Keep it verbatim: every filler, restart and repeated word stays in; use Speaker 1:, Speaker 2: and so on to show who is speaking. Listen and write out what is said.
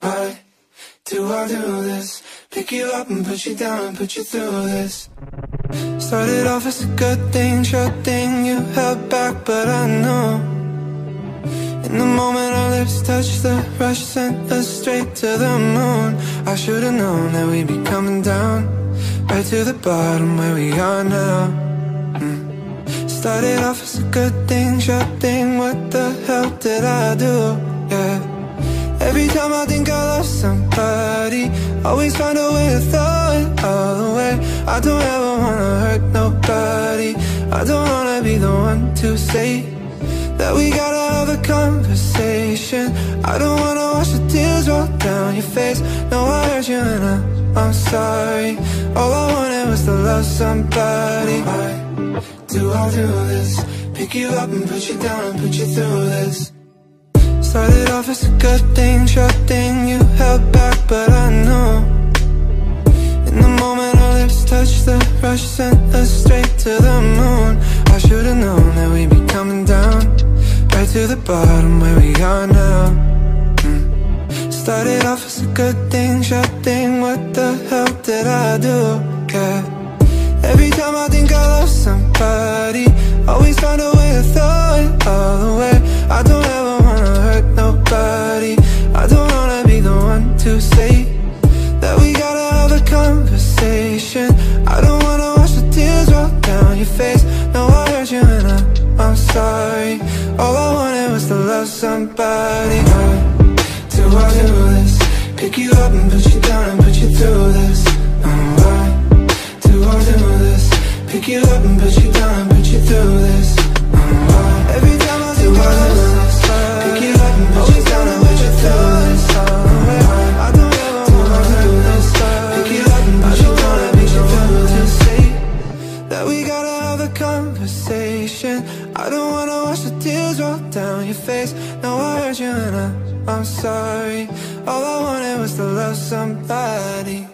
Speaker 1: Why do I do this? Pick you up and put you down and put you through this. Started off as a good thing, sure thing you held back, but I know in the moment our lips touched, the rush sent us straight to the moon. I should've known that we'd be coming down right to the bottom where we are now. mm. Started off as a good thing, sure thing, what the hell did I do? Yeah. Every time I think I love somebody, always find a way to throw it all away. I don't ever wanna hurt nobody, I don't wanna be the one to say that we gotta have a conversation. I don't wanna watch the tears roll down your face. No, I hurt you and I, I'm sorry. All I wanted was to love somebody. Why do I do this? Pick you up and put you down and put you through this. Started off as a good thing, sure thing you held back, but I know in the moment our lips touched, the rush sent us straight to the moon. I should've known that we'd be coming down right to the bottom where we are now. mm. Started off as a good thing, sure thing, what the hell did I do? Yeah. Every time I think I love somebody, always find a way to throw it all away. I don't ever wanna hurt nobody, I don't wanna be the one to say that we gotta have a conversation. I don't wanna watch the tears roll down your face. No, I hurt you and I, I'm sorry. All I wanted was to love somebody. Why do I do this? Pick you up and put you down and put you through this. Oh, why do I do this? Pick you up and put you down and put you through this. Oh, why? Every time I think I do this, pick you up and put you down and put you through this. Oh, why? I don't ever wanna do this. Pick you up and put you down and put you through this. Say that we gotta have a conversation. I don't wanna watch the tears roll down your face. No, I hurt you and I, I'm sorry. All I wanted was to love somebody.